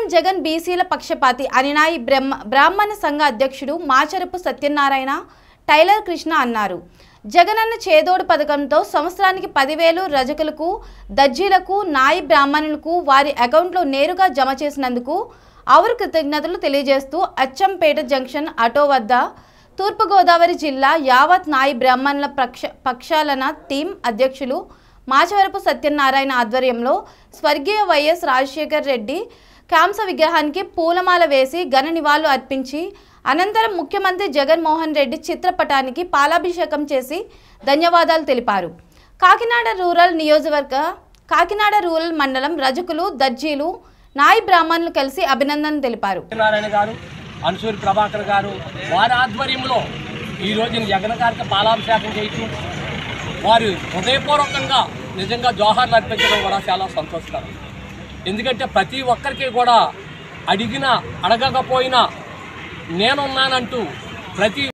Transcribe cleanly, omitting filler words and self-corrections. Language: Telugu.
జగన్ బీసీల పక్షపాతి అనినాయి బ్రాహ్మణ సంఘ అధ్యక్షుడు మాచరపు సత్యనారాయణ టైలర్ కృష్ణ అన్నారు. జగనన్న చేదోడు పథకంతో సంవత్సరానికి 10,000 రజకులకు, దర్జీలకు, నాయి బ్రాహ్మణులకు వారి అకౌంట్లో నేరుగా జమ చేసినందుకు అవరు కృతజ్ఞతలు తెలియజేస్తూ అచ్చంపేట జంక్షన్ ఆటో వద్ద తూర్పుగోదావరి జిల్లా యావత్ నాయి బ్రాహ్మణుల పక్షాలన టీం అధ్యక్షులు మాచవరపు సత్యనారాయణ ఆధ్వర్యంలో స్వర్గీయ వైఎస్ రాజశేఖర్ రెడ్డి కాంస విగ్రహానికి పూలమాల వేసి ఘన నివాళులు అర్పించి అనంతరం ముఖ్యమంత్రి జగన్మోహన్ రెడ్డి చిత్రపటానికి పాలాభిషేకం చేసి ధన్యవాదాలు తెలిపారు. కాకినాడ రూరల్ మండలం రజకులు, దర్జీలు, నాయి బ్రాహ్మణులు కలిసి అభినందనలు తెలిపారు. అన్సూరి ప్రభాకర్ గారు వారి ఆధ్వర్యంలో ఈ రోజు జగన్ గారికి పాలాభిషేకం చేయటం, వారు హృదయపూర్వకంగా నిజంగా జోహార్లు అర్పించడం కూడా చాలా సంతోషకరం. ఎందుకంటే ప్రతి ఒక్కరికి కూడా అడగకపోయినా నేనున్నానంటూ ప్రతి